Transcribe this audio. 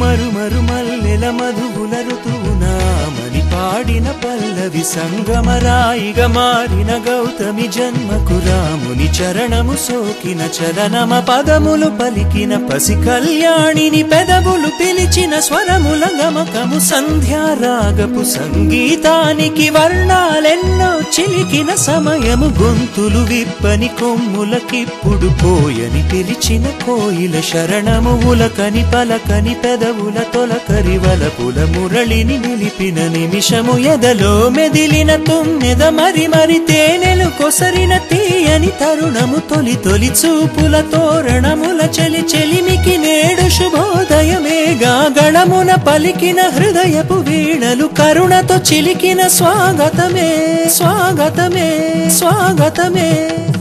మరుమరు మల్లెల మధువుల ఋతువునామని పాడిన పల్లవి సంగమరాయిగ మారిన గౌతమి జన్మకు రాముని చరణము సోకిన చరణమ పదములు పలికిన పసి కళ్యాణిని పెదవులు పిలిచిన స్వరముల గమకము సంధ్యారాగపు సంగీతానికి వర్ణాలెన్నో చిలికిన సమయము గొంతులు విప్పని కొమ్ములకిప్పుడు పోయని పిలిచిన కోయిల శరణము ఉలకని పలకని పెదవుల తొలకరి వలపుల మురళిని నిలిపిన నిమిషము ఎదలో మెదిలిన తుమ్మెద మరి మరి తేనెలు కొసరిన తీయని తరుణము తొలి తొలి చూపుల తోరణముల చెలి చెలిమికి నేడు శుభోదయమేగా గణమున పలికిన హృదయపు వీణలు కరుణతో చిలికిన స్వాగతమే స్వాగతమే స్వాగతమే